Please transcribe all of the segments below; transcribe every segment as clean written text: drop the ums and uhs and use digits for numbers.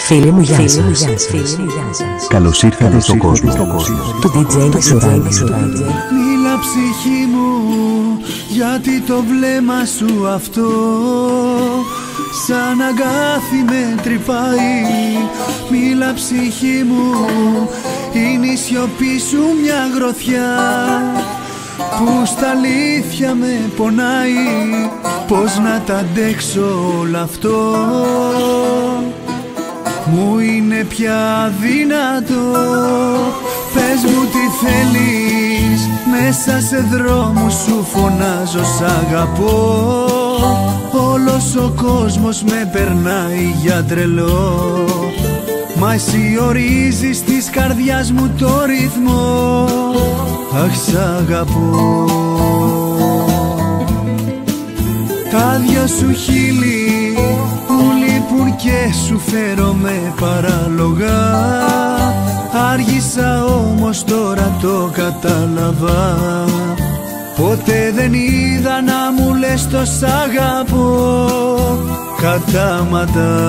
Φίλοι μου, γεια σας. Καλώς ήρθατε στον κόσμο του DJ Μεσουράκη. Μίλα ψυχή μου, γιατί το βλέμμα σου αυτό σαν αγκάθι με τρυπάει. Μίλα ψυχή μου, είναι η σιωπή σου μια γροθιά που στα αλήθεια με πονάει. Πώς να τα αντέξω όλο αυτό, μου είναι πια δυνατό. Πες μου τι θέλεις, μέσα σε δρόμους σου φωνάζω σ' αγαπώ. Όλος ο κόσμος με περνάει για τρελό, μα εσύ ορίζεις της καρδιάς μου το ρυθμό. Αχ, σ' αγαπώ. Τα δυο σου χείλη μου λείπουν και σου φέρομαι παράλογα. Άργησα όμως τώρα το κατάλαβα. Ποτέ δεν είδα να μου λες το σ' αγαπώ κατάματα.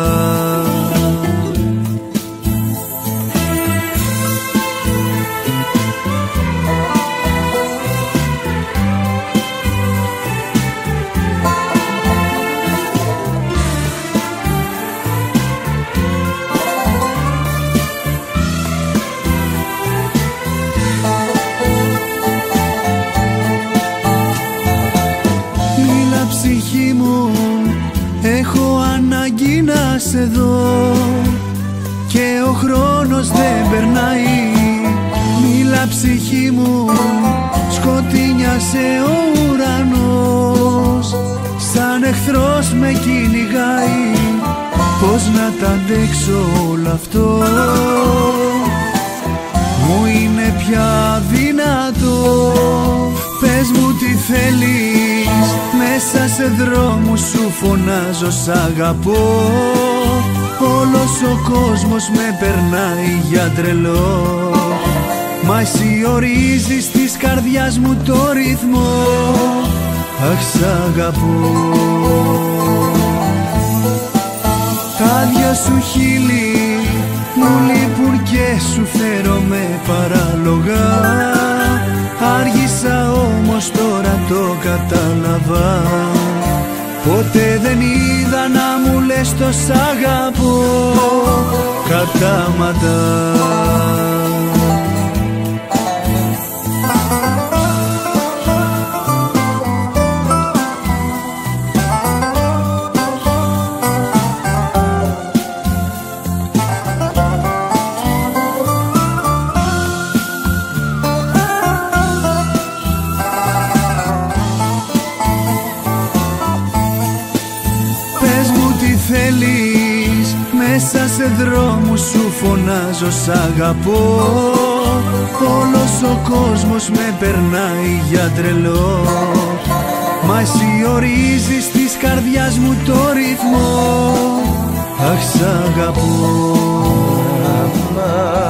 Ψυχή μου, έχω ανάγκη να σε δω και ο χρόνος δεν περνάει. Μίλα ψυχή μου, σκοτεινιάσε ο ουρανός, σαν εχθρός με κυνηγάει. Πώς να τα αντέξω όλο αυτό, μου είναι πια δυνατό. Πες μου τι θέλεις, μέσα σε δρόμους σου φωνάζω σ' αγαπώ. Όλος ο κόσμος με περνάει για τρελό, μα εσύ ορίζεις της καρδιάς μου το ρυθμό. Αχ, σ' αγαπώ. Τα δυο σου χείλη μου λείπουν και σου φέρομαι παράλογα. Άργησα όμως τώρα το κατάλαβα. Ποτέ δεν είδα να μου λες το σ' αγαπώ κατάματα. Θέλεις, μέσα σε δρόμους σου φωνάζω σ' αγαπώ. Όλος ο κόσμος με περνάει για τρελό, μα εσύ ορίζεις της καρδιάς μου το ρυθμό. Αχ, σ' αγαπώ. Μ'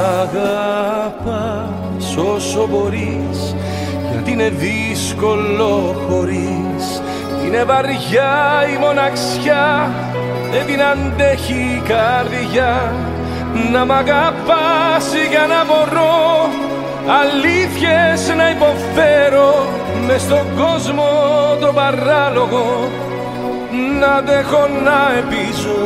αγαπάς όσο μπορείς, γιατί είναι δύσκολο χωρίς. Είναι βαριά η μοναξιά, δεν την αντέχει η καρδιά. Να μ' αγαπάς για να μπορώ αλήθειες να υποφέρω μες στον κόσμο το παράλογο, να αντέχω να ελπίζω.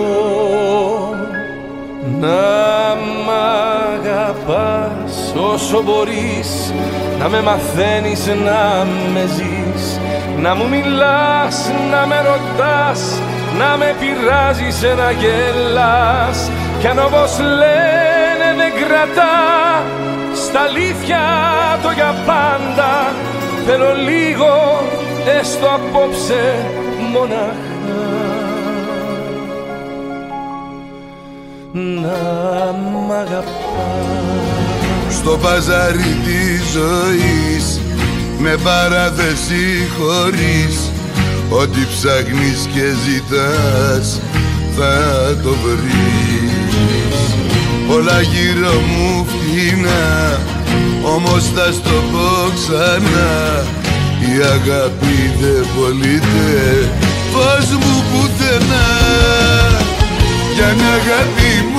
Να μ' αγαπάς όσο μπορείς, να με μαθαίνεις να με ζεις, να μου μιλάς, να με ρωτάς, να με πειράζεις να γελάς. Κι αν όπως λένε δεν κρατά, στα αλήθεια το για πάντα, θέλω λίγο έστω απόψε μοναχά. Να μ' αγαπάς. Στο παζάρι της ζωής, με παράθεση χωρίς, ό,τι ψάχνεις και ζητάς θα το βρεις. Όλα γύρω μου φτηνά, όμως θα στο πω ξανά, η αγάπη δεν πωλείται, φως μου πουθενά. Για μια αγάπη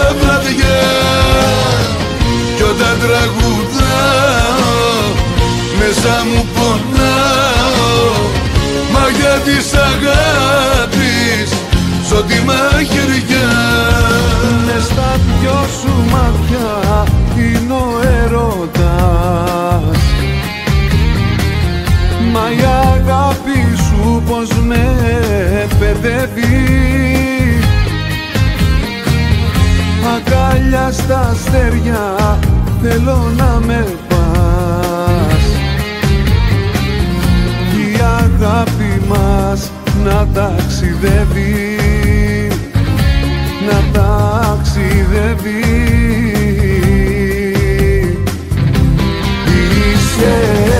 βραδιά. Κι όταν τραγουδάω μέσα μου πονάω, μαγιά της αγάπης σ' ό,τι μαχαιριά. Μες στα δυο σου μάτια είναι ο έρωτας, μα η αγάπη σου πως με παιδεύει. Αγκάλια στα αστέρια θέλω να με πας, η αγάπη μας να ταξιδεύει, να ταξιδεύει. Είσαι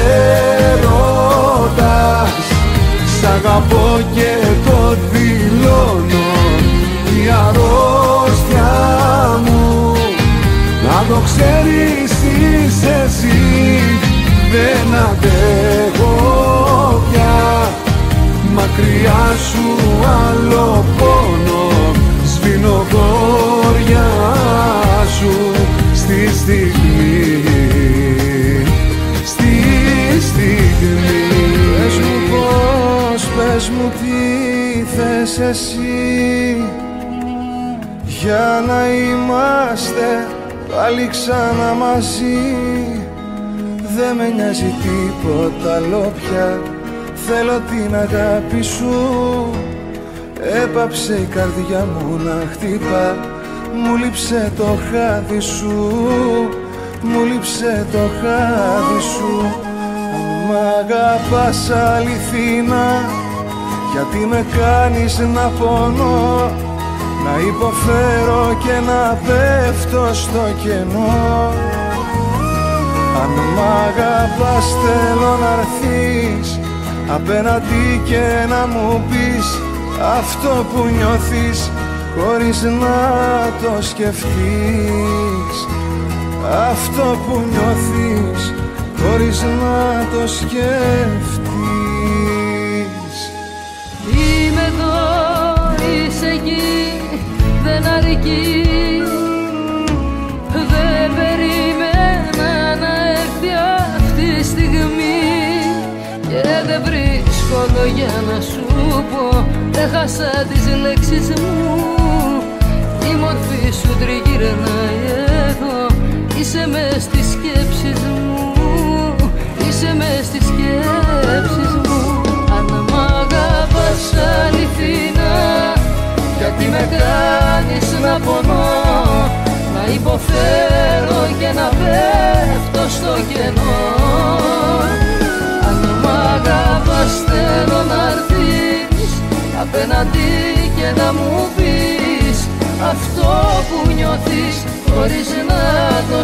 έρωτας, σ' αγαπώ και το δηλώνω, η αρρώστια μου να το ξέρεις είσαι εσύ. Δεν αντέχω πια μακριά σου άλλο πόνο, σβήνω γόρια σου στη στιγμή, στη στιγμή. Πες μου πώς, πες μου τι θες εσύ, για να είμαστε πάλι ξανά μαζί. Δεν με νοιάζει τίποτα άλλο πια, θέλω την αγάπη σου. Έπαψε η καρδιά μου να χτυπά, μου λείψε το χάδι σου, μου λείψε το χάδι σου. Αν μ' αγαπάς αληθινά, γιατί με κάνεις να πονώ, να υποφέρω και να πέφτω στο κενό. Αν μ' αγαπάς θέλω να έρθεις απέναντι και να μου πεις αυτό που νιώθεις, χωρίς να το σκεφτείς. Αυτό που νιώθεις, χωρίς να το σκεφτείς. Είμαι εδώ, είσαι εκεί, δεν αρκεί. Δεν περίμενα να έρθει αυτή τη στιγμή, και δεν βρίσκω λόγια να σου πω, έχασα τις λέξεις μου. Η μορφή σου τριγυρνάει εδώ, είσαι μες στις σκέψεις μου, είσαι μες στις σκέψεις μου. Αν μ' αγαπάς αληθινά, γιατί με κάνεις να πονώ, να υποφέρω και να πέφτω στο κενό. Αν μ' αγαπάς θέλω να έρθεις απέναντι και να μου πεις αυτό που νιώθεις, χωρίς να το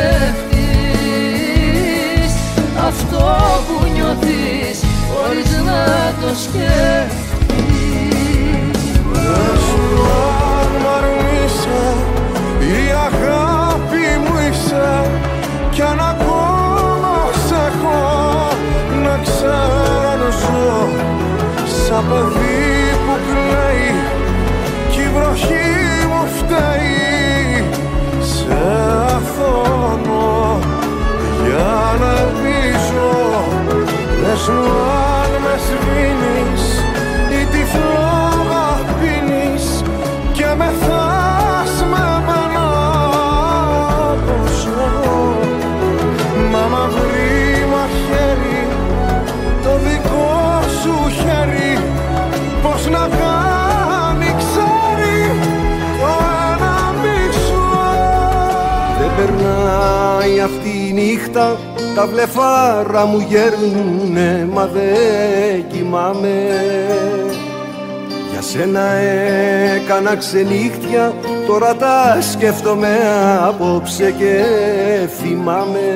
σκεφτείς. Αυτό που νιώθεις, χωρίς να το σκεφτείς. Αν μ' αρνείσαι, η αγάπη μου είσαι, κι αν ακόμα σ' έχω, να ξέρω ζω σαν παιδί που κλαίει κι η βροχή μου φταίει. Σε αθώνω για να ελπίζω, πες μου αν με σβήνεις ή τυφλό πίνεις και με θας με μένα πως εγώ. Μα μαυρί μαχαίρι, το δικό σου χέρι, πως να κάνει ξέρει το ένα μισό. Δεν περνάει αυτή η νύχτα, τα βλεφάρα μου γέρνουνε, μα δεν κοιμάμαι. Για σένα έκανα ξενύχτια, τώρα τα σκέφτομαι απόψε και θυμάμαι.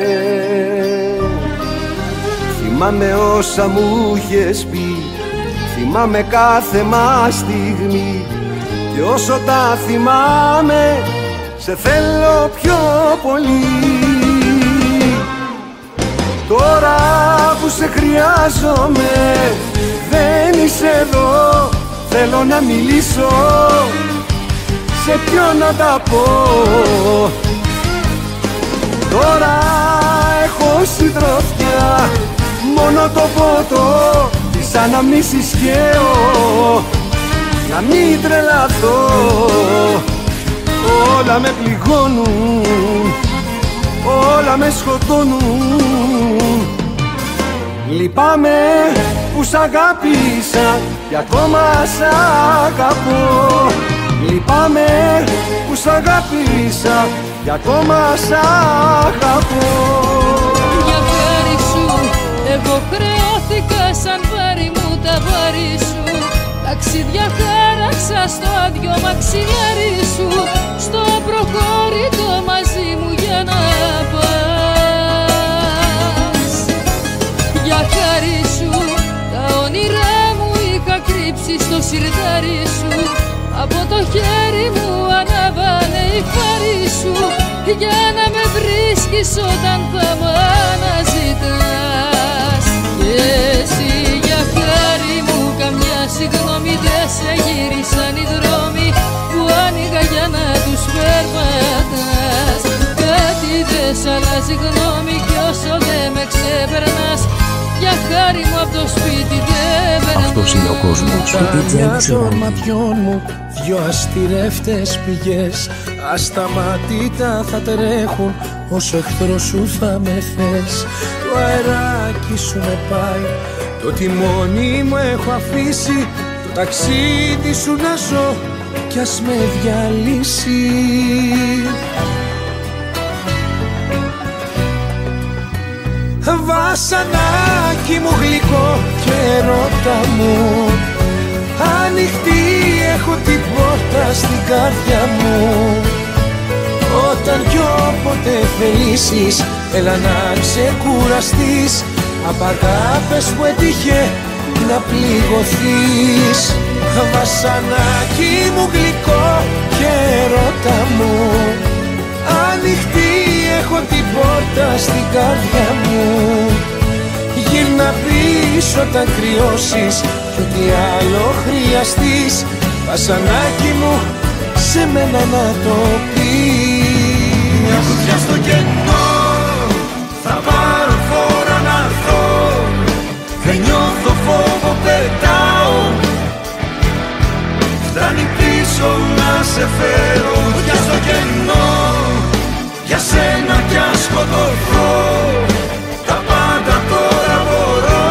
Θυμάμαι όσα μου είχες πει, θυμάμαι κάθε μας στιγμή, και όσο τα θυμάμαι σε θέλω πιο πολύ. Τώρα που σε χρειάζομαι δεν είσαι εδώ, θέλω να μιλήσω. σε ποιον να τα πω. Τώρα έχω συντροφιά, μόνο το ποτό της αναμνήσης καίω. Να μην τρελαθώ, όλα με πληγώνουν, όλα με σκοτώνουν. Λυπάμαι που σ' αγάπησα και ακόμα σ' αγαπώ. Λυπάμαι που σ' αγάπησα και ακόμα σ' αγαπώ. Για χάρη σου εγώ χρεώθηκα σαν βάρη μου τα βάρη σου. Ταξίδια χάρασα στο άδειο μαξιλάρι σου, στο προχώρητο μαζί μου για να πας. Για χάρη σου τα όνειρά μου είχα κρύψει στο σιρτάρι σου. Από το χέρι μου ανάβανε η φάρη σου, για να με βρίσκεις όταν θα μ' αναζητάς. Και εσύ για χάρη μου καμιά συγγνώμη δεν σε γύρισαν οι δρόμοι που άνοιγα για να τους περπατάς. Κάτι δεν σ' αλλάζει γνώμη κι όσο δεν με ξεπερνάς, για χάρη μου απ' το σπίτι δεν περνάς. Αυτός είναι ο κόσμος. Τα μάτια των ματιών μου δυο αστηρεύτες πηγές, ασταμάτητα θα τρέχουν όσο εχθρός σου θα με θες. Το αεράκι σου με πάει, το τιμόνι μου έχω αφήσει, το ταξίδι σου να ζω κι ας με διαλύσει. Βασανάκι μου γλυκό και ρώτα μου, ανοιχτή έχω την πόρτα στην καρδιά μου. Όταν κι όποτε θελήσεις έλα να ξεκουραστείς, απ' αγάπες που έτυχε να πληγωθείς. Βασανάκι μου γλυκό και ρώτα μου, ανοιχτή έχω την πόρτα στην καρδιά μου. Γύρνα πίσω όταν κρυώσεις κι ό,τι άλλο χρειαστείς, βασανάκι μου σε μένα να το πεις. Μια φωτιά στο κενό, θα πάρω φόρα να έρθω, δεν νιώθω φόβο πετάω. Φτάνει πίσω να σε φέρω, φωτιά στο κενό, για σένα κι ας σκοτωθώ. Τα πάντα τώρα μπορώ,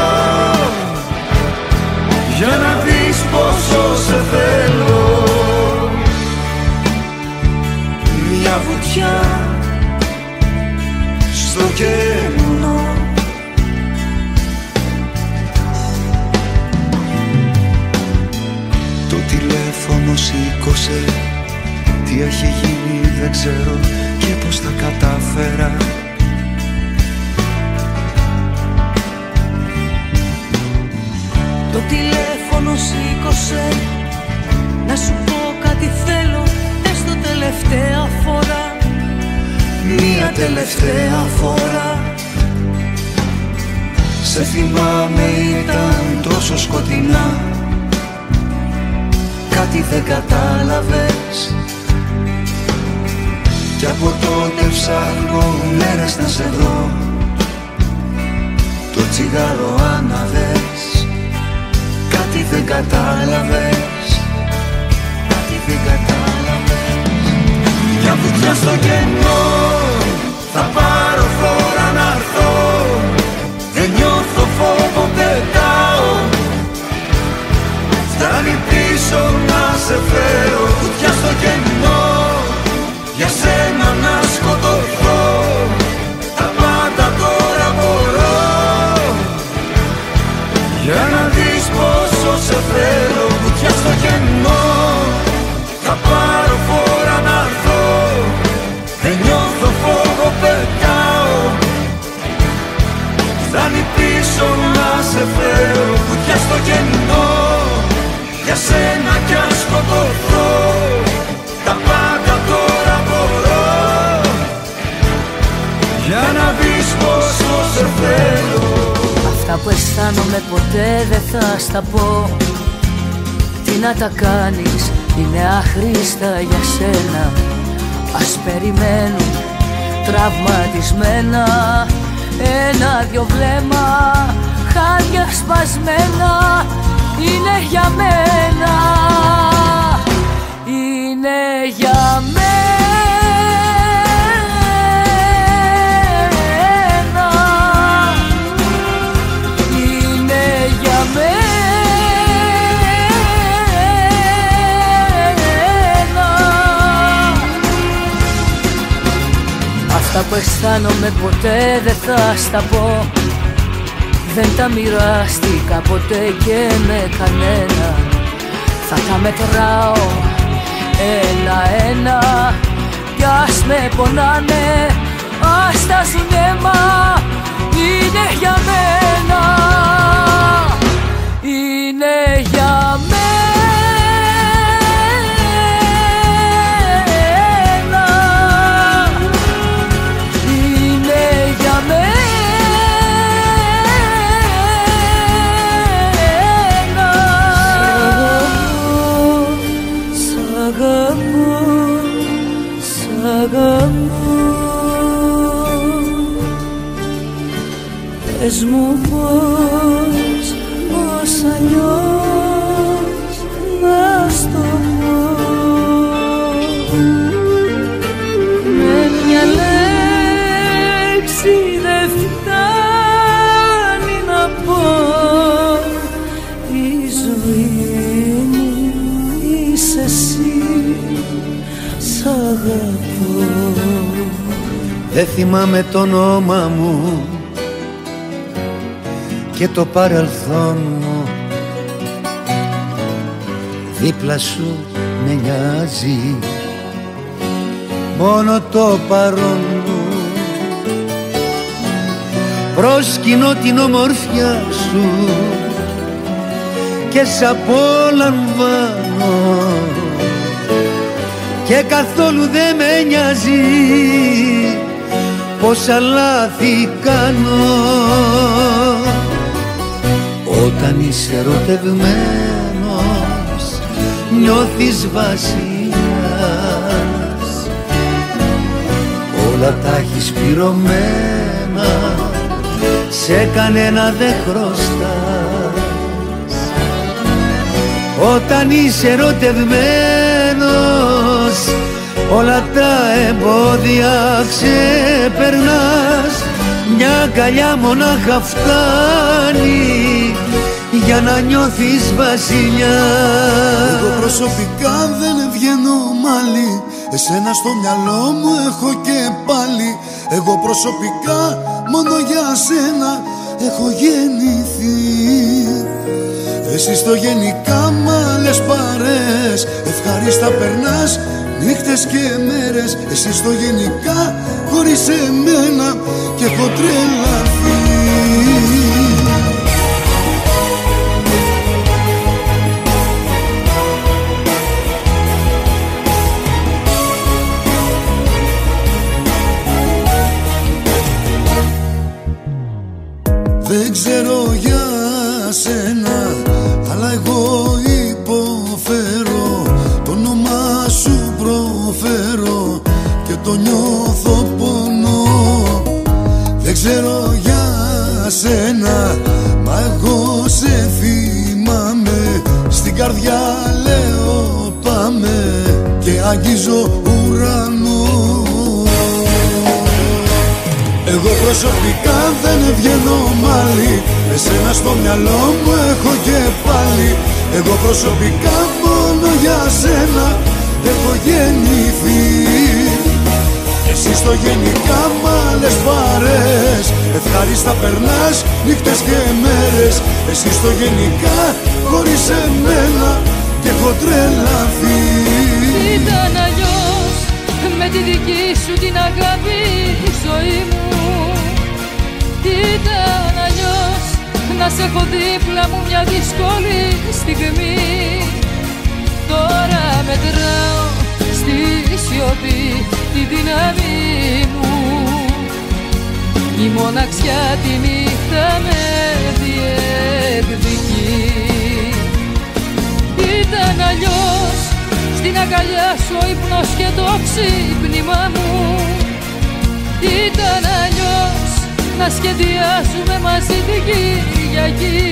για να δεις πόσο σε θέλω. Μια βουτιά στο κενό. Το τηλέφωνο σήκωσε, τι έχει γίνει δεν ξέρω και πως τα κατάφερα. Το τηλέφωνο σήκωσε, να σου πω κάτι θέλω, έστω τελευταία φορά. Μια τελευταία φορά. Σε θυμάμαι ήταν τόσο σκοτεινά, κάτι δεν κατάλαβες, κι από τότε ψάχνω μέρες να σε δω. Το τσιγάρο άναβες, κάτι δεν κατάλαβες, κάτι δεν κατάλαβες. Μια βουτιά στο κενό, θα πάρω φόρα να έρθω, δεν νιώθω φόβο πετάω. Φτάνει πίσω να σε φέρω, βουτιά στο κενό, για σένα να σκοτωθώ. Τα πάντα τώρα μπορώ, για να δεις πόσο σε θέλω. Βουτιά στο κενό, θα πάρω φόρα να έρθω, δεν νιώθω φόβο πετάω. Φτάνει πίσω να σε φέρω, βουτιά στο κενό, για σένα κι αν σκοτωθώ. Τα πάντα τώρα μπορώ, για να δεις πόσο σε θέλω. Αυτά που αισθάνομαι ποτέ δεν θα στα πω. Τι να τα κάνεις, είναι άχρηστα για σένα. Ας περιμένουν τραυματισμένα, ένα-δυο βλέμμα, χάδια σπασμένα. Είναι για μένα, είναι για μένα. Αυτά που αισθάνομαι ποτέ δεν θα στα πω. Δεν τα μοιράστηκα ποτέ και με κανένα. Θα τα μετράω ένα-ένα κι ας με πονάνε, ας τα ζουνέμα. Είναι για μένα, είναι για μένα. Πες μου πώς αλλιώς να στο πω. Με μια λέξη δεν φτάνει να πω. Η ζωή μου είσαι εσύ, σ' αγαπώ. Δεν θυμάμαι το όνομα μου και το παρελθόν μου, δίπλα σου με νοιάζει μόνο το παρόν μου. Προσκυνώ την ομορφιά σου και σ' απολαμβάνω και καθόλου δεν με νοιάζει πόσα λάθη κάνω. Όταν είσαι ερωτευμένος νιώθεις βασιλιάς, όλα τα έχεις πληρωμένα, σε κανένα δεν χρωστάς. Όταν είσαι ερωτευμένος όλα τα εμπόδια ξεπερνάς, μια αγκαλιά μονάχα φτάνει για να νιώθεις βασιλιάς. Εγώ προσωπικά δεν βγαίνω μάλι, εσένα στο μυαλό μου έχω και πάλι. Εγώ προσωπικά μόνο για σένα έχω γεννηθεί. Εσύ στο γενικά μ' άλλες παρέες ευχαρίστα περνάς νύχτες και μέρες. Εσύ στο γενικά χωρίς εμένα και έχω τρελαθεί. Δεν ξέρω για σένα, αλλά εγώ υποφέρω. Το όνομά σου προφέρω και το νιώθω πόνο. Δεν ξέρω για σένα, μα εγώ σε θυμάμαι. Στην καρδιά λέω πάμε και αγγίζω ουρανό. Εγώ προσωπικά δεν βγαίνω μάλι, εσένα στο μυαλό μου έχω και πάλι. Εγώ προσωπικά μόνο για σένα έχω γεννηθεί. Εσύ στο γενικά μ' άλλες παρέες ευχαρίστα περνάς νύχτες και μέρες. Εσύ στο γενικά χωρίς εμένα και έχω τρελαθεί. Ήταν αλλιώς με τη δική σου την αγάπη η ζωή μου. Ήταν αλλιώς να σε έχω δίπλα μου μια δύσκολη στιγμή. Τώρα μετράω στη σιωπή τη δύναμη μου. Η μοναξιά τη νύχτα με διεκδικεί. Ήταν αλλιώς στην αγκαλιά σου ο ύπνος και το ξύπνημα μου. Ήταν αλλιώς να σχεδιάσουμε μαζί την Κυριακή.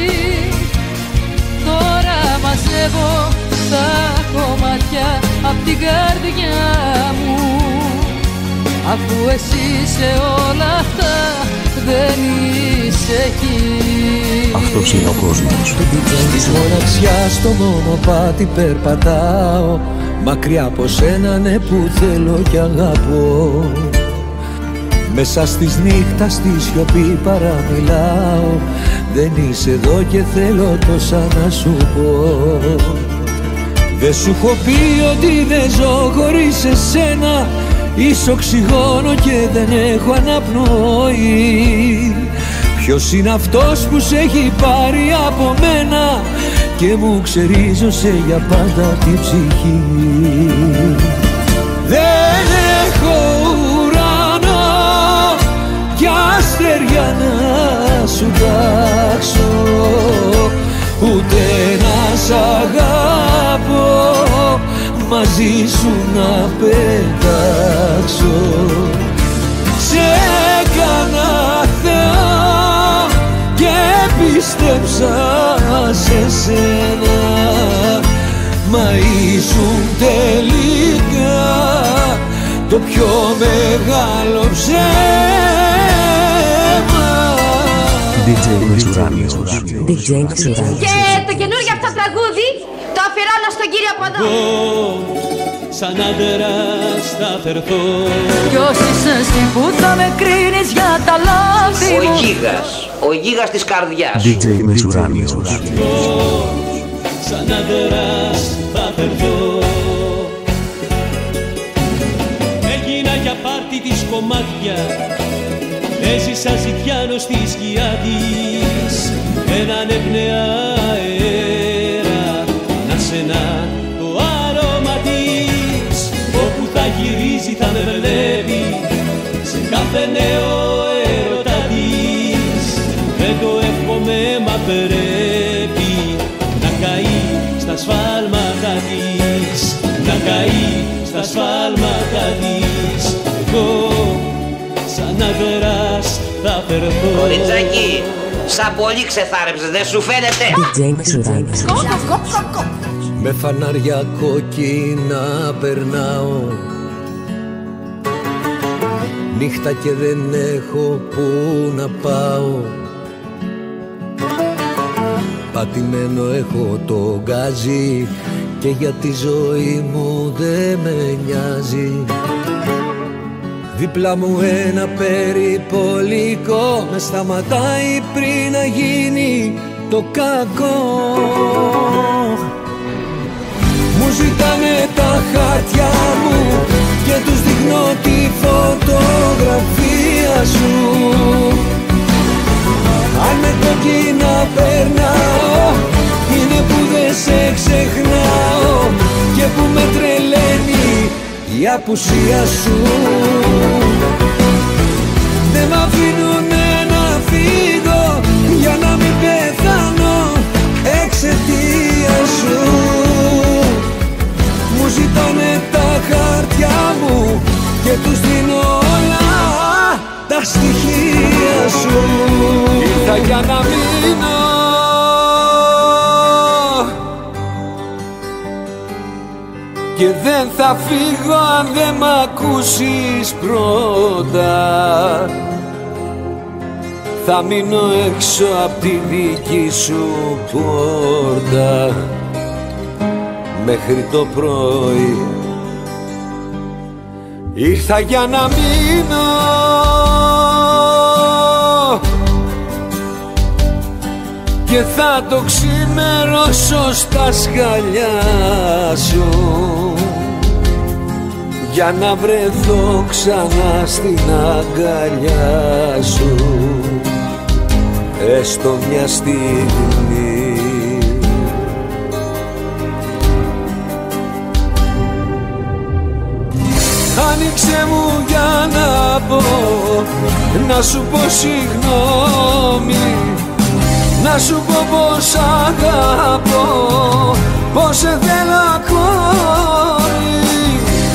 Τώρα μαζεύω τα κομμάτια απ' την καρδιά μου, αφού εσύ σε όλα αυτά δεν είσαι εκεί. Αυτός είναι ο κόσμος. Της μοναξιάς στο μονοπάτι περπατάω, μακριά από σένα ναι που θέλω κι αγαπώ. Μέσα στις νύχτα στη σιωπή παραμιλάω, δεν είσαι εδώ και θέλω τόσα να σου πω. Δεν σου έχω πει ότι δεν ζω χωρίς εσένα, είσαι οξυγόνο και δεν έχω αναπνοή. Ποιος είναι αυτός που σε έχει πάρει από μένα και μου ξερίζωσε για πάντα την ψυχή. Δεν έχω ουρανό κι αστέρια να σου τάξω, ούτε να σ' αγάπω μαζί σου να πετάξω. Σε έκανα Θεό και πίστεψα σε σένα, μα ήσουν τελικά το πιο μεγάλο ψέμα. DJ Μεσουράνιος. Και το καινούργιο αυτό τραγούδι το αφιερώνω στον κύριο Ποδό. Σαν άντρας θα φερθώ. Ποιος είσαι εσύ που θα με κρίνεις για τα λάθη μου? Ο γίγας της καρδιάς. DJ Μεσουράνιος. Σαν άντρας θα φερθώ. Έγινα για πάρτι της κομμάτια, έζησα ζητιάνο στη σκιά της, έναν ευνεά αέρα να σενά το άρωμα της. Όπου θα γυρίζει θα με βλέπει σε κάθε νέο έρωτα της. Δεν το εύχομαι μα πρέπει να καεί στα σφάλματα της, να καεί στα σφάλματα της. Εγώ σαν άντρας θα φερθώ. Κοριτσάκι, σαν πολύ ξεθάρεψες, δεν σου φαίνεται? Με φανάρια κόκκινα περνάω, νύχτα και δεν έχω που να πάω. Πατημένο έχω το γκάζι και για τη ζωή μου δεν με νοιάζει. Δίπλα μου ένα περιπολικό με σταματάει πριν να γίνει το κακό. Μου ζητάνε τα χαρτιά μου και τους δείχνω τη φωτογραφία σου. Αν με κόκκινα περνάω είναι που δεν σε ξεχνάω και που με τρελαίνει η απουσία σου. Δεν μ' αφήνουνε να φύγω για να μην πεθάνω εξαιτίας σου. Μου ζητάνε τα χαρτιά μου και τους δίνω όλα τα στοιχεία σου. Ήρθα για να μείνω και δεν θα φύγω αν δεν μ' ακούσεις πρώτα. Θα μείνω έξω απ' τη δική σου πόρτα μέχρι το πρωί. Ήρθα για να μείνω και θα το ξημερώσω στα σκαλιά σου για να βρεθώ ξανά στην αγκαλιά σου, έστω μια στιγμή. Άνοιξε μου για να πω, να σου πω συγγνώμη, να σου πω πως αγαπώ, πως σε θέλω ακόμη.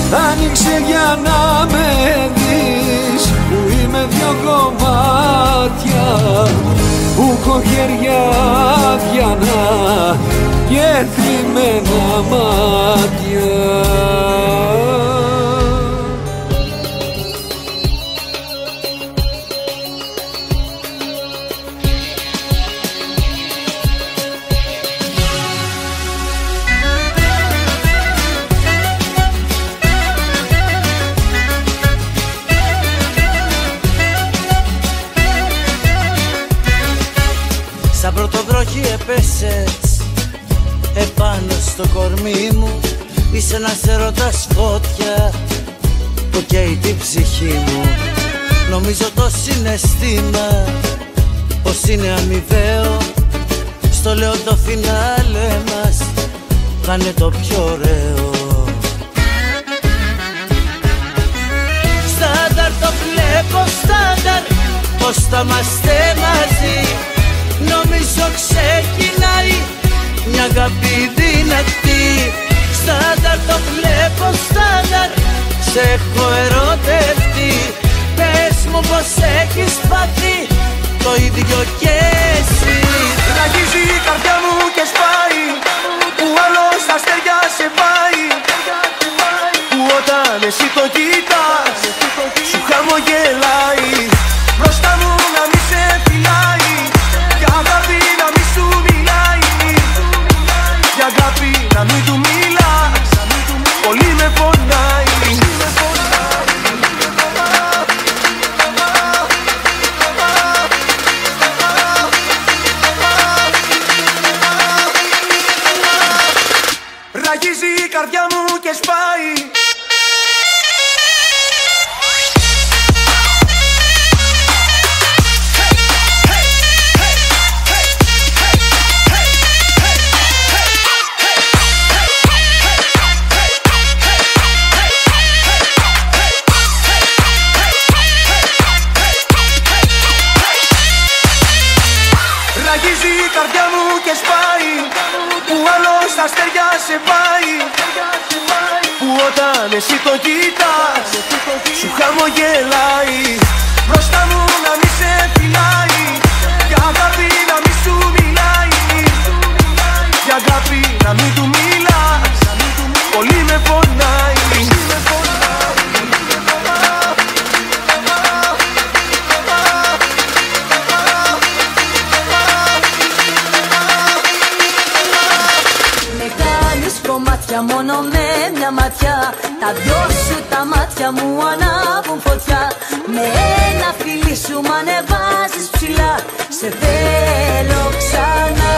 Άνοιξε για να με δεις που είμαι δυο κομμάτια, που έχω χέρια αδιανά και θλιμμένα μάτια. Σαν πρωτοβροχή έπεσες επάνω στο κορμί μου. Είσαι ένας έρωτας φώτια που καίει την ψυχή μου. Νομίζω το συναισθήμα πως είναι αμοιβαίο. Στο λέω το φινάλε μας κάνε το πιο ωραίο. Στάνταρ το βλέπω στάνταρ πως θα είμαστε μαζί. Νομίζω ξεκινάει μια αγάπη δυνατή. Στάνταρ το βλέπω στάνταρ, σε έχω ερωτευτεί. Πες μου πως έχεις πάθει το ίδιο κι εσύ. Ραγίζει η καρδιά μου και σπάει, που άλλος τα αστέρια σε πάει, που όταν εσύ το κοιτάς σου χαμογελάει. Μπροστά μου να μη σε φυλάει, για αγάπη να μη σου μιλάει, για αγάπη να μην του μιλάς, πολύ με πονάει. Ραγίζει η καρδιά μου και σπάει. Ραγίζει η καρδιά μου και σπάει, που άλλος τα αστέρια σε πάει, που όταν εσύ το κοιτάς σου χαμογελάει. Μπροστά μου να μη σε φυλάει, για αγάπη να μη σου μιλάει, για αγάπη να μην του μιλάς, πολύ με πονάει. Μόνο με μια ματιά, τα δυο σου τα μάτια μου ανάβουν φωτιά. Με ένα φιλί σου μ' ανεβάζεις ψηλά, σε θέλω ξανά.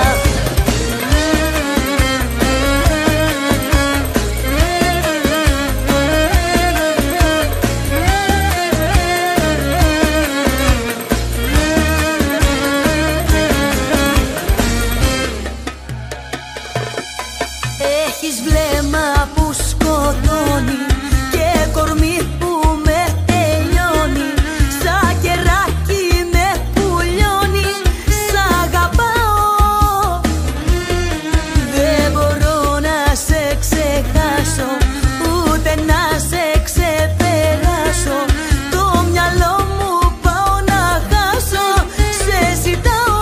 Έχεις βλέμμα που σκοτώνει και κορμί που με τελειώνει. Σαν κεράκι με πουλιώνει, σ' αγαπάω. Δεν μπορώ να σε ξεχάσω, ούτε να σε ξεπεράσω. Το μυαλό μου πάω να χάσω, σε ζητάω.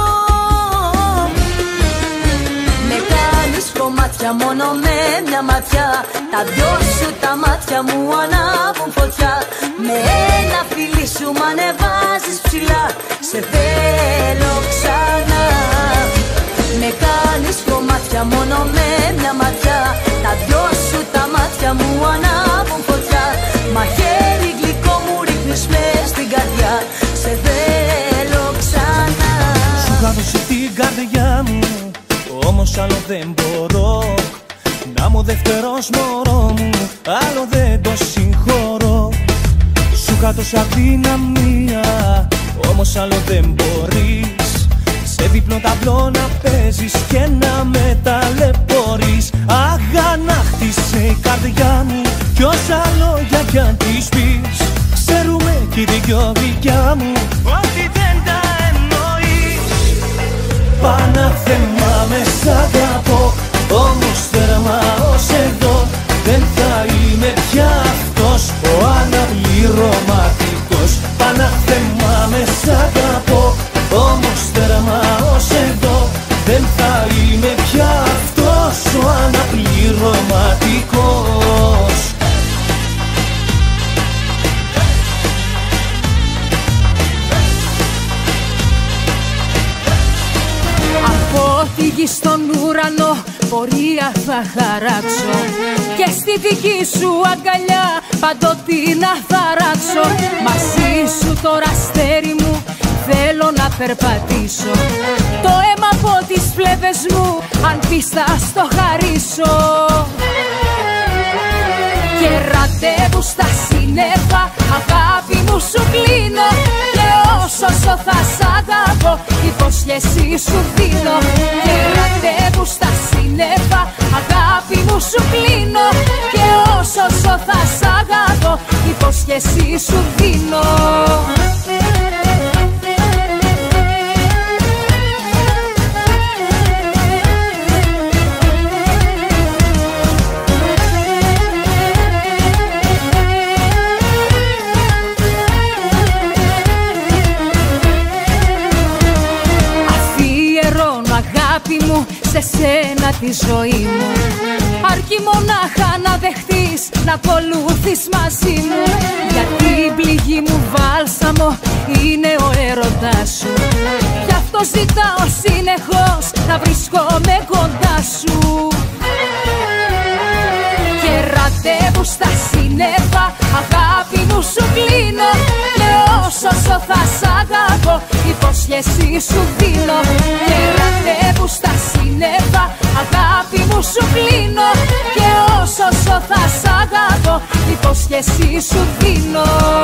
Με κάνεις κομμάτια μόνο με μια ματιά, τα δυο σου τα μάτια μου ανάβουν φωτιά. Με ένα φιλί σου μ' ανεβάζεις ψηλά, σε θέλω ξανά. Με κάνεις κομμάτια μόνο με μια ματιά, τα δυο σου τα μάτια μου ανάβουν φωτιά. Μαχαίρι γλυκό μου ρίχνεις μες στην καρδιά, σε θέλω ξανά. Σου χάδωσε την καρδιά μου, όμως άλλο δεν μπορώ. Να μου δεύτερος μωρό μου, άλλο δεν το συγχωρώ. Σου χάτωσα αδυναμία, όμως άλλο δεν μπορείς. Σε διπλό ταμπλό να παίζεις και να με ταλαιπωρείς. Αγανάκτησε η καρδιά μου κι όσα λόγια κι αν της πεις, ξέρουμε κι οι δυο δικιά μου ότι δεν τα εννοείς. Πανάθεμα με σ' αγαπώ, όμως θερμά ως εδώ δεν θα είναι. είμαι πια αυτός ο αναπληρωματικός. Παναθεμά με σ' αγαπώ, όμως τέρμα ως εδώ. Δεν θα είμαι πια αυτός ο αναπληρωματικός. Από τη γη στον ουρανό πορεία θα χαράξω και στη δική σου αγκαλιά παντοτινά θα ράξω. Μαζί σου τώρα αστέρι μου θέλω να περπατήσω, το αίμα από τις φλέβες μου αν πεις θα στο χαρίσω. Και ραντεβού στα σύννεφα αγάπη μου σου κλείνω, και όσο θα σ' αγαπώ υπόσχεση σου δίνω. Και ραντεβού στα σύννεφα αγάπη μου σου κλείνω, και όσο θα σ' αγαπώ υπόσχεση σου δίνω. Σε σένα τη ζωή μου, αρκεί μονάχα να δεχτείς να ακολουθείς μαζί μου. Γιατί η πληγή μου βάλσαμο είναι ο έρωτας σου, γι' αυτό ζητάω συνεχώς να βρίσκομαι κοντά σου. Και ραντεβού στα σύννεφα αγάπη μου σου κλείνω, και όσο θα σ' αγαπώ υπόσχεση σου δίνω. Και ραντεβού στα σύννεφα αγάπη μου σου κλείνω, και όσο θα σ' αγαπώ υπόσχεση σου δίνω.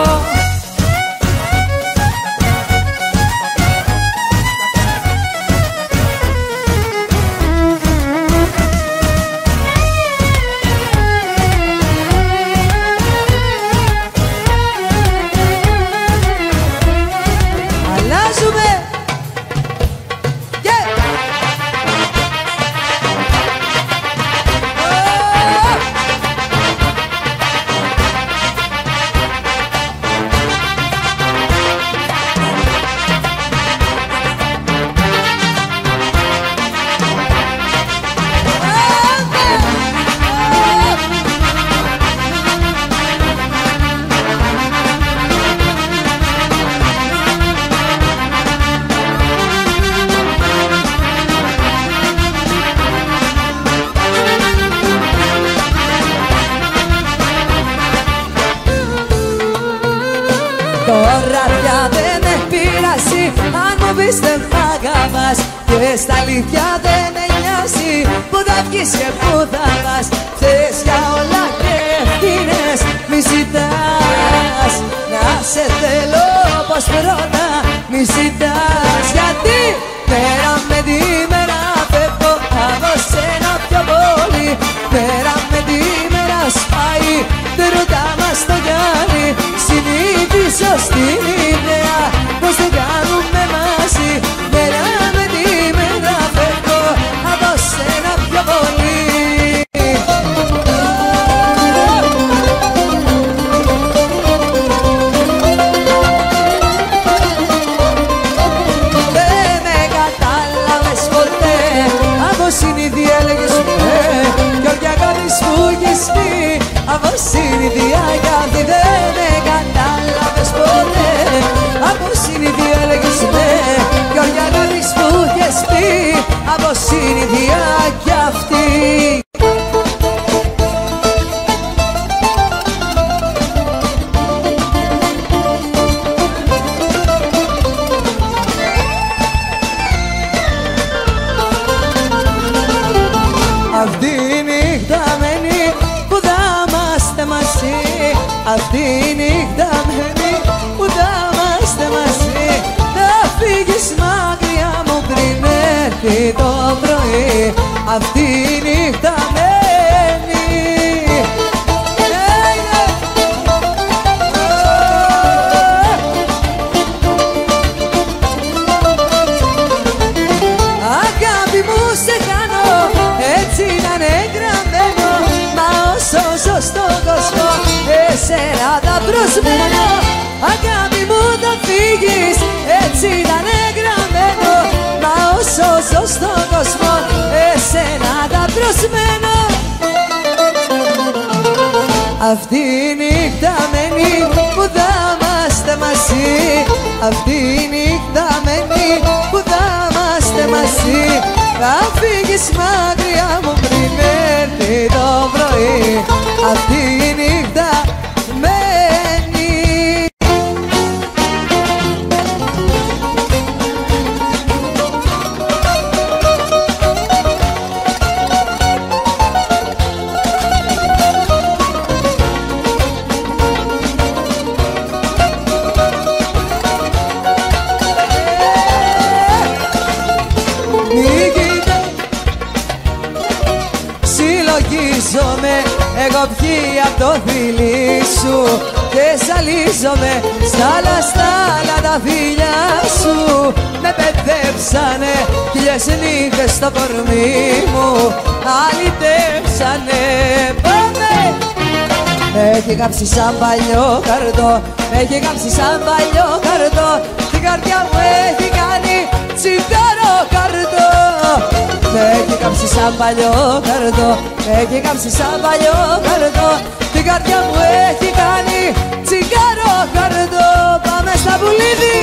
Τώρα πια δεν με πειράζει αν μου πεις δεν μ' αγαπάς, και στα αλήθεια δεν με νοιάζει που θα βγεις και που θα πας. Θες για όλα και ευθύνες μη ζητάς, να σε θέλω όπως πρώτα μη ζητάς. Γιατί μέρα με τη μέρα φεύγω από σένα πιο πολύ, μέρα με τη μέρα σπάει, δεν ρωτά μας το Γιάννη. Συνήθιζω στην ιδέα πως δεν κάνουμε μαζί, μέρα με τη μέρα φεύγω από σένα πιο πολύ. Δεν με κατάλαβες ποτέ, από συνήθεια έλεγες ναι, κι όποια αγάπης που έχεις πει από συνήθεια αγάπη. Δεν με κατάλαβες ποτέ, από συνήθεια έλεγες ναι, κι όποια αγάπης που έχεις πει από συνήθεια κι αυτή. Αυτή η νύχτα μένει που θα είμαστε μαζί, αυτή η νύχτα μένει που θα είμαστε μαζί. Θα φύγεις μακριά μου πριν έρθει το πρωί, αυτή η νύχτα μένει. Αγάπη μου σε κάνω, έτσι να είναι γραμμένο, μα όσο ζω στον κόσμο αγάπη μου θα φύγεις, έτσι ήταν γραμμένο. Μα όσο ζω στον κόσμο, εσένα τα προσμένω. Αυτή η νύχτα μένει που θα είμαστε μαζί. Αυτή η νύχτα μένει που θα είμαστε μαζί. Θα φύγεις μακριά μου πριν έρθει το πρωί. Αυτή η νύχτα μένει. Εγώ πιει απ' το φιλί σου και ζαλίζομαι στα λαστάλα τα φιλιά σου. Με παιδεύσανε χιλιές νύχτες στο κορμί μου, αλυτεύσανε. Πάμε! Έχει κάψει σαν παλιό καρτό, έχει κάψει σαν παλιό καρτό. Την καρδιά μου έχει κάνει τσιγάρο καρτό. Έχει κάψει σαν παλιό καρτό, έχει κάψει σαν παλιό καρτό. Την καρδιά μου έχει κάνει τσιγάρο καρτό. Πάμε στα πουλίδι.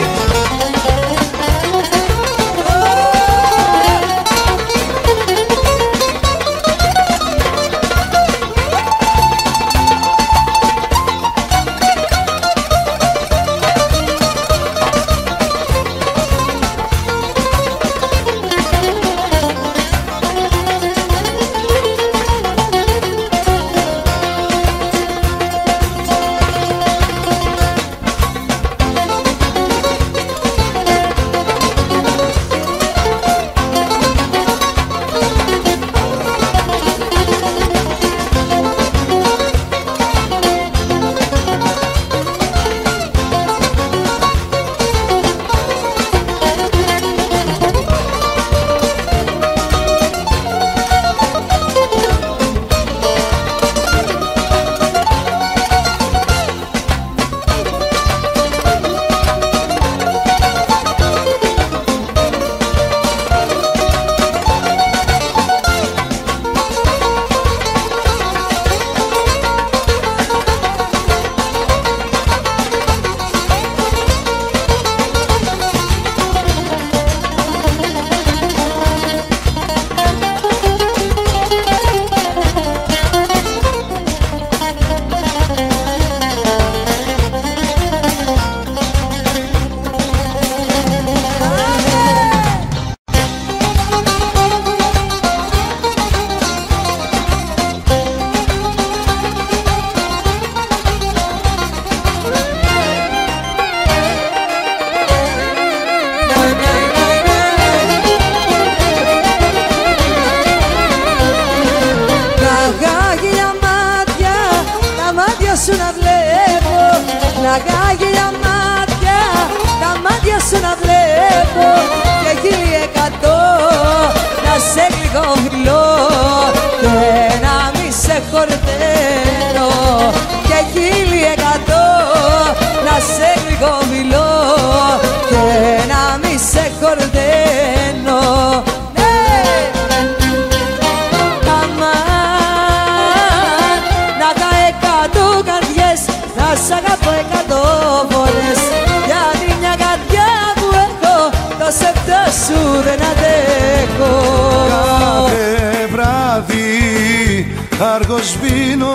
Άργος πίνω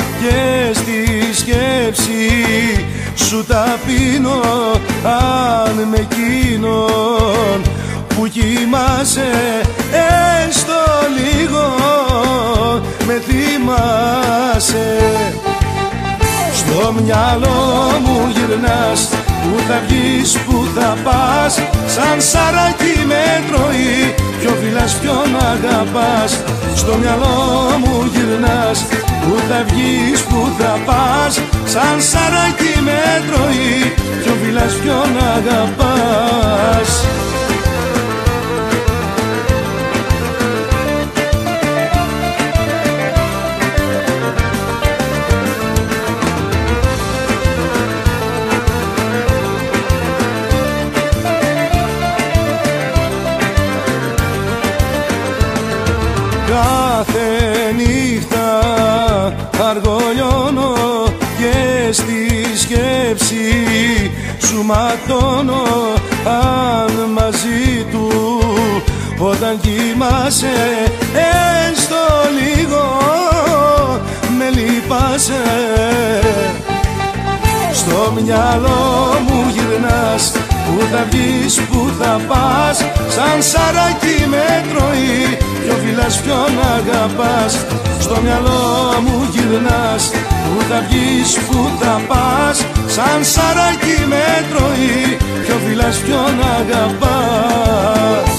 και στη σκέψη σου τα πίνω. Αν με εκείνον που κοιμάσαι έστω λίγο με θυμάσαι. Στο μυαλό μου γυρνάς, που θα βγεις, που θα πας. Σαν σαράκι με τρώει, ποιον φιλάς, ποιον αγαπάς. Στο μυαλό μου γυρνάς, που θα βγεις, που θα πας. Σαν σαράκι με τρώει, ποιον φιλάς, ποιον αγαπάς. γαργολιώνω και στη σκέψη σου ματώνω αν μαζί του όταν κοιμάσαι έστω λίγο με λυπάσαι. Στο μυαλό μου γυρνάς, που θα βγεις, που θα πας, σαν σαράκι με τρώει, ποιο φυλάς, ποιον αγαπάς. Στο μυαλό μου γυρνάς, που θα βγεις, που θα πας, σαν σαράκι με τρώει, ποιο φυλάς, ποιον αγαπάς.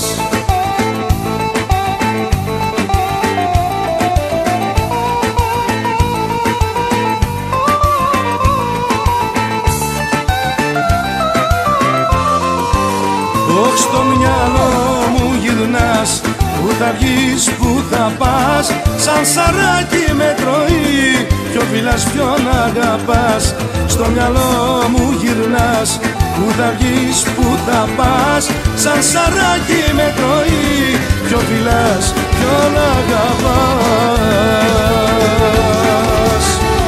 Στο μυαλό μου γυρνάς, που θα βγεις, που θα πας, σαν σαράκι με τρώει, ποιο φυλάς, ποιον αγαπάς. Στο μυαλό μου γυρνάς, που θα βγεις, που θα πας, σαν σαράκι με τρώει, ποιο φυλάς, ποιον αγαπάς.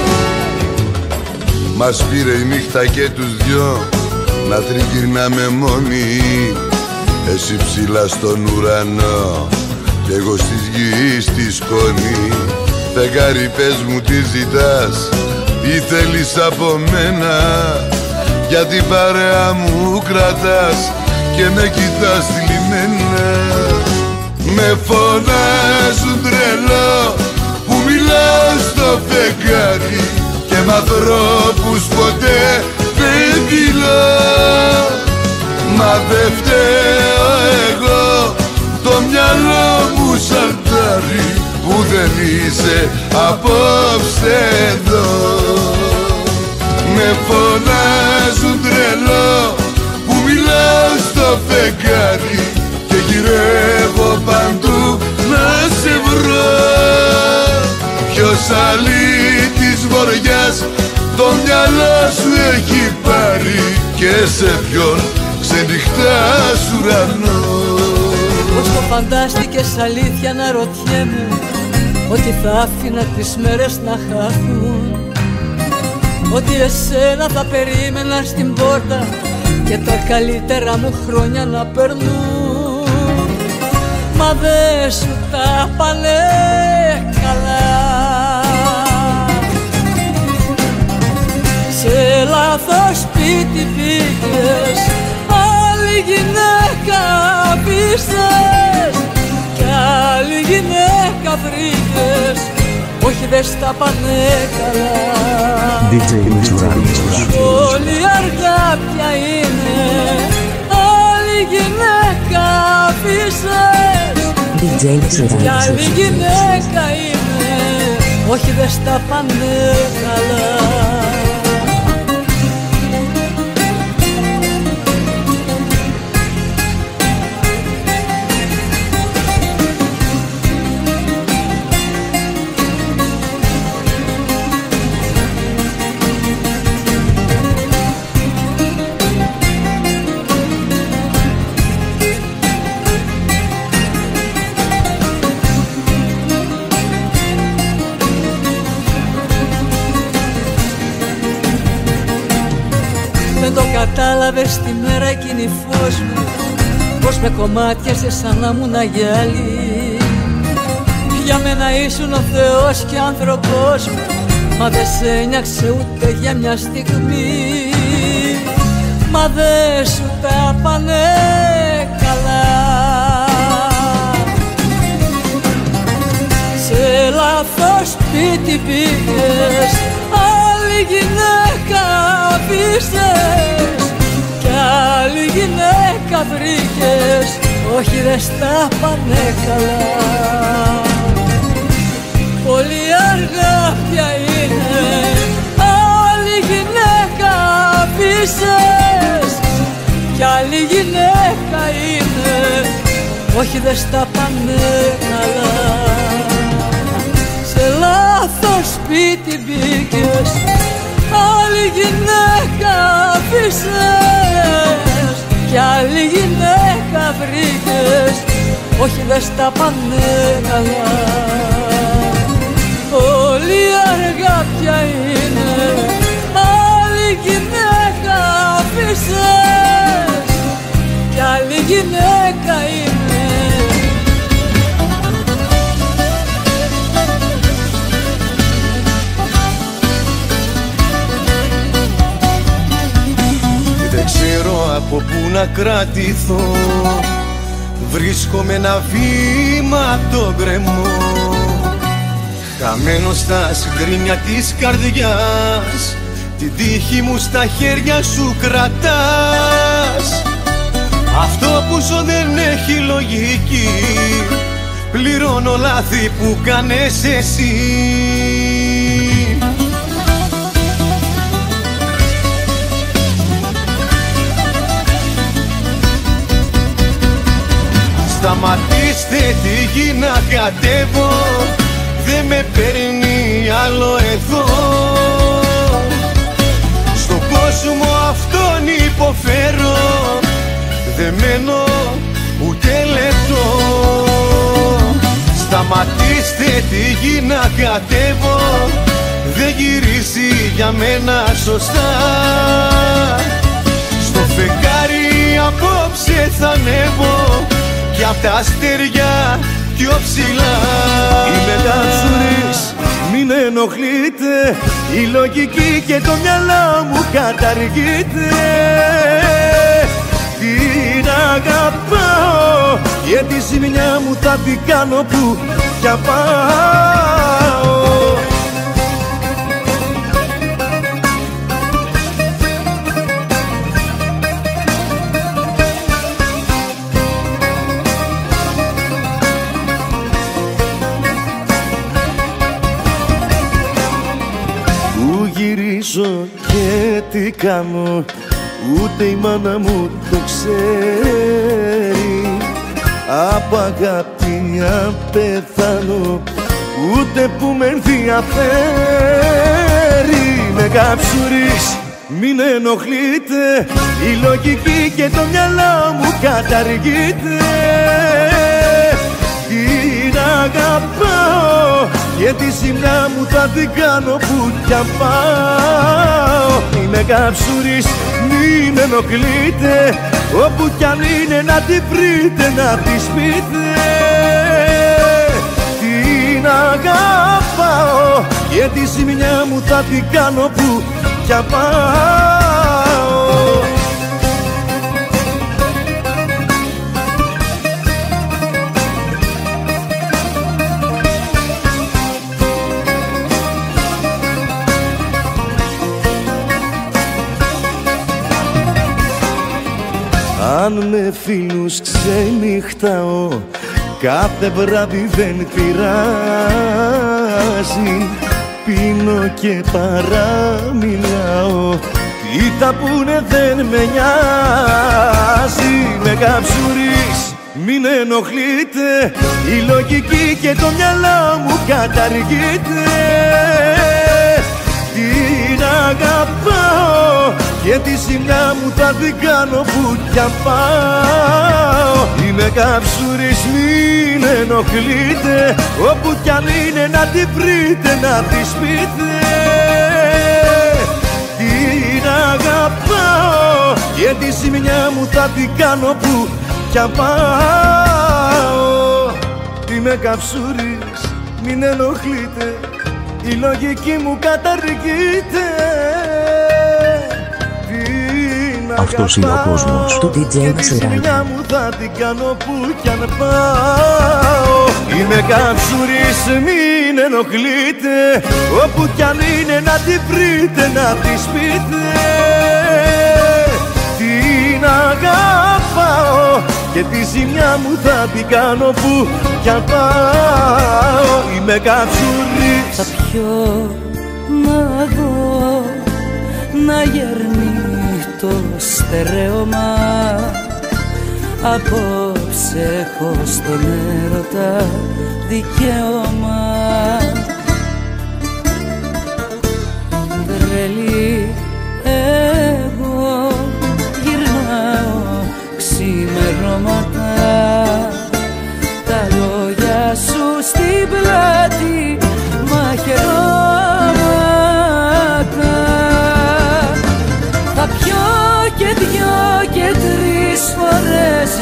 Μας πήρε η νύχτα και τους δυο να τριγυρνάμε μόνοι, εσύ ψηλά στον ουρανό κι εγώ στις γης τη σκόνη. Φεγγάρι, πες μου τι ζητάς, τι θέλεις από μένα, για την παρέα μου κρατάς και με κοιτάς θλιμμένα. Με φωνάζουν τρελό που μιλάω στο φεγγάρι και μ' ανθρώπους ποτέ δεν μιλάω. Μα δεν φταίω εγώ, το μυαλό μου σαλτάρι που δεν είσαι απόψε εδώ. Με φωνάζουν τρελό που μιλάω στο φεγγάρι και γυρεύω παντού να σε βρω. Ποιος αλήτης βοριάς το μυαλό σου έχει πάρει και σε ποιον ξενυχτάς ουρανό. Πώς το φαντάστηκες αλήθεια να ρωτιέμαι, ότι θα άφηνα τις μέρες να χαθούν, ότι εσένα θα περίμενα στην πόρτα και τα καλύτερα μου χρόνια να περνούν. Μα δε σου τα πάνε καλά, σε λάθος σπίτι πήγες, άλλη γυναίκα πείσες κι άλλη γυναίκα βρήκες, όχι δε στα πάνε καλά. Πολύ αργά πια είναι, άλλη γυναίκα πείσες κι άλλη γυναίκα είναι, όχι δε στα πάνε καλά. Δεν το κατάλαβες τη μέρα εκείνη φως μου, πως με κομμάτιασε σαν να μου να γυαλί. Για μένα ήσουν ο Θεός και άνθρωπος μου, μα δεν σε ένιαξε ούτε για μια στιγμή. Μα δεν σου τα πάνε καλά, σε λάθος σπίτι πήγες, άλλη γυναίκα πείσες κι άλλη γυναίκα βρήκες, όχι δε στα πάνε καλά. Πολύ αργά πια είναι, άλλη γυναίκα πείσες κι άλλη γυναίκα είναι, όχι δε στα πάνε καλά. Σε λάθος σπίτι μπήκες, άλλη γυναίκα πείσες κι άλλη γυναίκα βρήκες, όχι δε στα πάνε καλά. Πολύ αργά αλήθεια είναι, άλλη γυναίκα άφησες κι άλλη γυναίκα είναι. Δεν ξέρω από πού να κρατηθώ, βρίσκομαι ένα βήμα απ' τον γκρεμό, χαμένος στα συγκρίνια της καρδιάς, την τύχη μου στα χέρια σου κρατάς. Αυτό που ζω δεν έχει λογική, πληρώνω λάθη που κάνες εσύ. Σταματήστε τη γη να κατέβω, δεν με παίρνει άλλο εδώ. Στον κόσμο αυτόν υποφέρω, δεν μένω ούτε λεπτό. Σταματήστε τη γη να κατέβω, δεν γυρίζει για μένα σωστά. Στο φεγγάρι απόψε θα ανέβω κι απ' τα αστέρια πιο ψηλά. Είμαι καψουρής, μην ενοχλείτε, η λογική και το μυαλό μου καταργείται. Την αγαπάω και τη ζημιά μου θα την κάνω που κι πάω. Και τι κάνω, ούτε η μάνα μου το ξέρει. Από αγάπη αν πεθάνω, ούτε που με ενδιαφέρει. Με καψουρής, μην ενοχλείτε, η λογική και το μυαλό μου καταργείται. Την αγαπάω και τη ζημιά μου θα την κάνω που κι αν πάω. Είμαι καψουρής, μην ενοχλείτε, όπου κι αν είναι να τη βρείτε, να της πείτε. Την αγαπάω και τη ζημιά μου θα την κάνω που κι αν πάω. Αν με φίλους ξενυχτάω, κάθε βράδυ δεν πειράζει. Πίνω και παραμιλάω, τι θα πούνε δεν με νοιάζει. Με καψουρής, μην ενοχλείτε, η λογική και το μυαλό μου καταργείται. Την αγαπάω και τη ζημιά μου θα την κάνω που κι αν πάω. Είμαι καψουρής, μην ενοχλείτε, όπου κι αν είναι να τη βρείτε, να της πείτε. Την αγαπάω και τη ζημιά μου θα την κάνω που κι αν πάω. Είμαι καψουρής, μην ενοχλείτε, η λογική μου καταργείται. Αυτός είναι ο κόσμος του DJ Μασουράκη. Μου θα την κάνω που κι αν πάω. Είμαι καψουρής, μην ενοχλείτε, όπου κι αν είναι να τη βρείτε, να της πείτε. Την αγαπάω και τη ζημιά μου θα την κάνω που κι αν πάω. Είμαι καψουρής. Θα πιω να δω να γερνεί το στερέωμα. Απόψε έχω στον έρωτα δικαίωμα. Τρελή εγώ γυρνάω ξημερώματα, τα λόγια σου στην πλάτη μαχαιρώμα.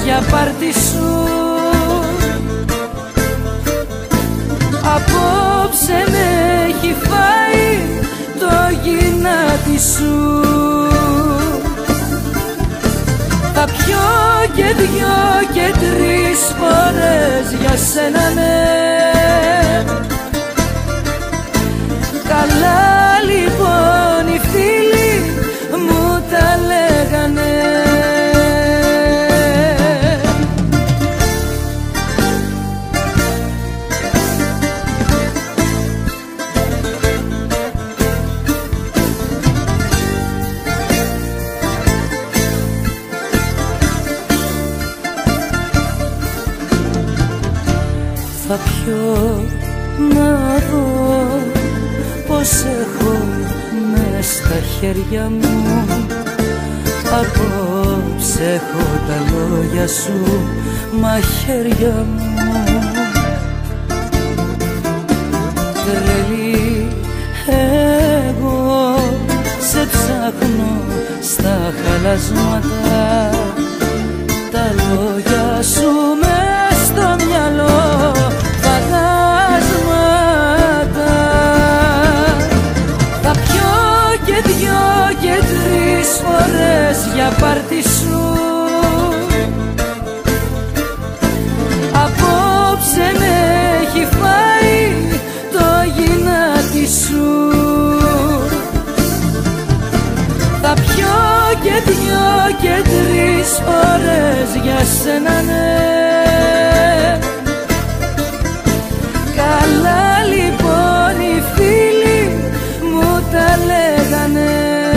για πάρτι σου. Απόψε με έχει φάει το γυνάτι σου. Θα πιω και 2 και 3 φορές για σένα, ναι. Καλά λοιπόν οι φίλοι μου τα λέγανε. Θα πιω να δω πως έχω μες στα χέρια μου. Απόψε έχω τα λόγια σου μαχαίρια μου. Τρελή εγώ σε ψάχνω στα χαλασμάτα. Τα λόγια σου μες στο μυαλό φαντάσματα. Θα πιω και 2 και 3 φορές για πάρτι σου. Απόψε με έχει φάει το γυνάτι σου. Θα πιω και 2 και 3 φορές για σένα, ναι. Καλά λοιπόν οι φίλοι μου τα λέγανε.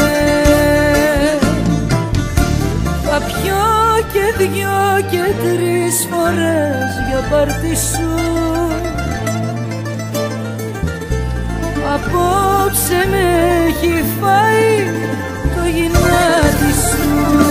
Θα πιω και 2 και 3 φορές για πάρτι σου. Απόψε με έχει φάει το γυνάτι σου.